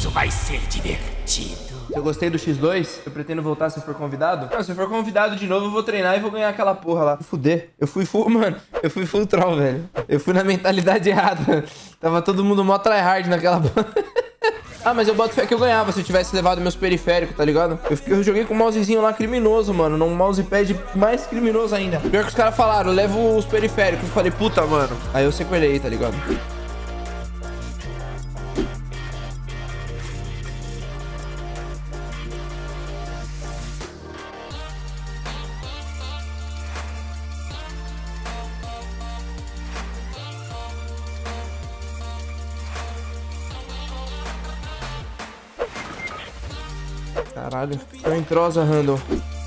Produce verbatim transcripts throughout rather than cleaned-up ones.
Isso vai ser divertido. Eu gostei do xis dois, eu pretendo voltar se eu for convidado. Não, se eu for convidado de novo, eu vou treinar e vou ganhar aquela porra lá. Fuder. Eu fui full, mano. Eu fui full troll, velho. Eu fui na mentalidade errada. Tava todo mundo mó tryhard naquela porra. Ah, mas eu boto fé que eu ganhava se eu tivesse levado meus periféricos, tá ligado? Eu, fiquei, eu joguei com um mousezinho lá criminoso, mano. Num mousepad mais criminoso ainda. Pior que os caras falaram, levo os periféricos. Eu falei, puta, mano. Aí eu sequelei, tá ligado? Caralho, tô em trosa, Randall.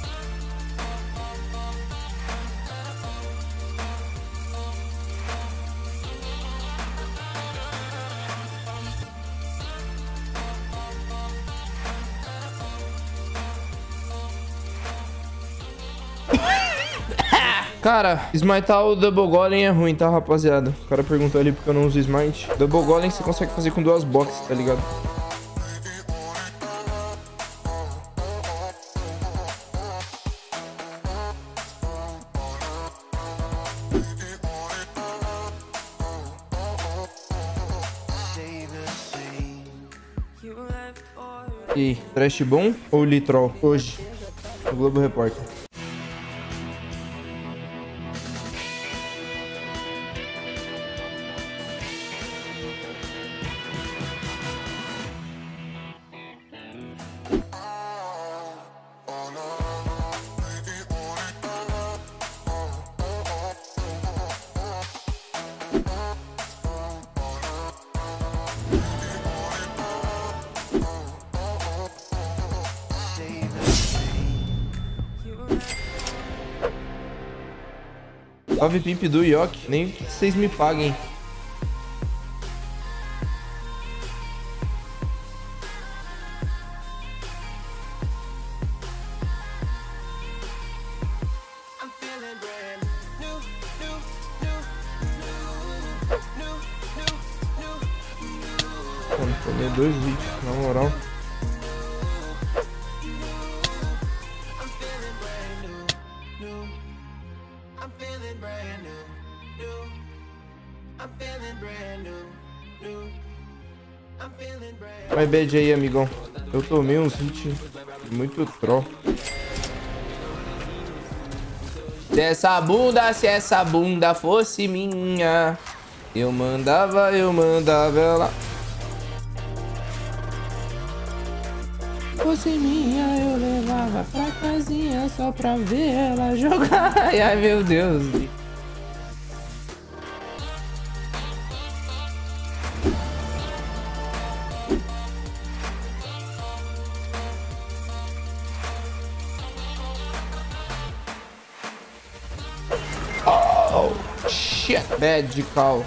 Cara, smitar o Double Golem é ruim, tá, rapaziada? O cara perguntou ali porque eu não uso smite. Double Golem você consegue fazer com duas boxes, tá ligado? E aí, trash bom ou litrol? Hoje, no Globo Repórter. Salve pimp do Yoki, nem que vocês me paguem. Mano, tomei dois vídeos, na moral. Vai bad aí, amigão. Eu tomei uns hits muito troll. Se essa bunda, se essa bunda fosse minha, eu mandava, eu mandava ela. Fosse minha, eu levava pra casinha só pra ver ela jogar. Ai, meu Deus. Oh, shit. Bad call.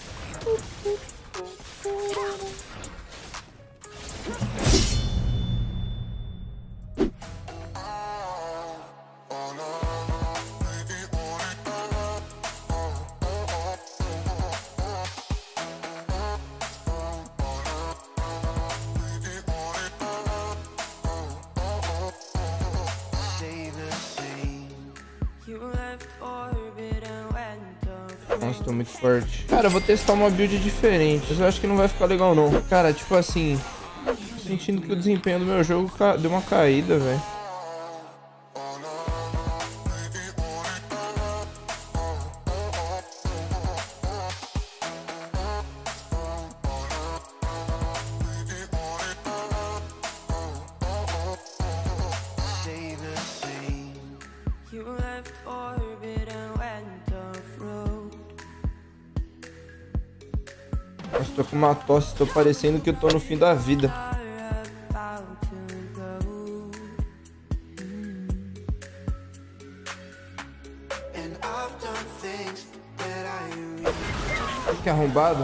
Nossa, tô muito forte. Cara, eu vou testar uma build diferente, mas eu acho que não vai ficar legal não. Cara, tipo assim, tô sentindo que o desempenho do meu jogo deu uma caída, velho. Nossa, tô com uma tosse, tô parecendo que eu tô no fim da vida. Que arrombado.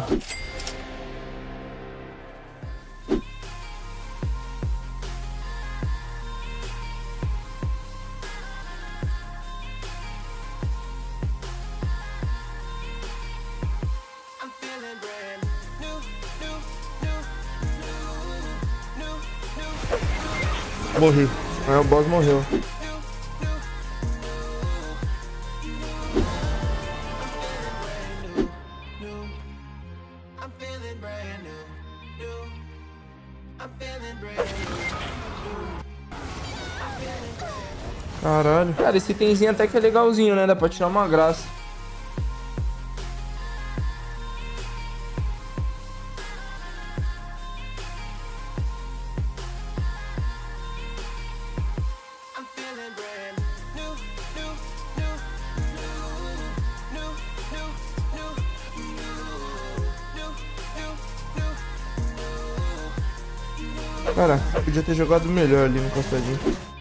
Morri. Aí o boss morreu. Caralho. Cara, esse itemzinho até que é legalzinho, né? Dá pra tirar uma graça. Cara, podia ter jogado melhor ali no costadinho.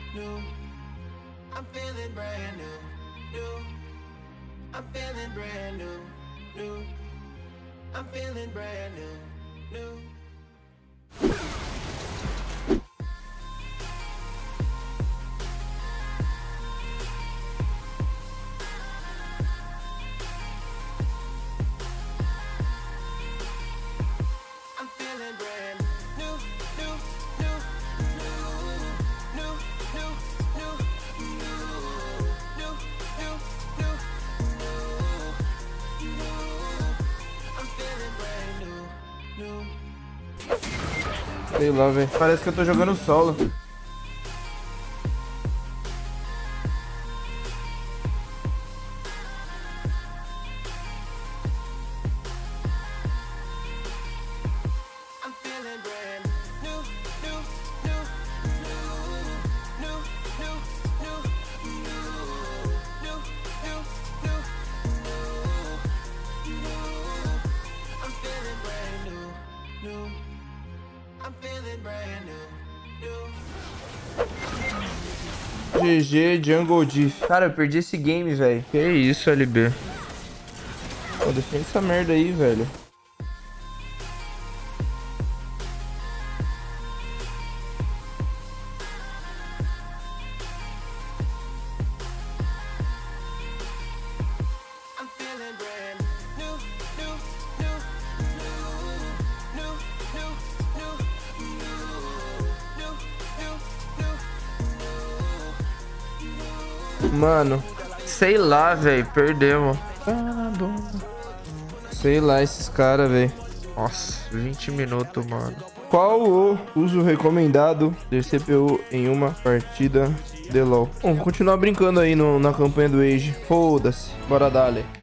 Sei lá, velho. Parece que eu tô jogando solo. G G Jungle Diff. Cara, eu perdi esse game, velho. Que isso, L B. Pô, defende essa merda aí, velho. Mano, sei lá, velho, perdemos. Sei lá esses caras, velho. Nossa, vinte minutos, mano. Qual o uso recomendado de C P U em uma partida de LoL? Bom, vou continuar brincando aí no, na campanha do Age. Foda-se, bora dale.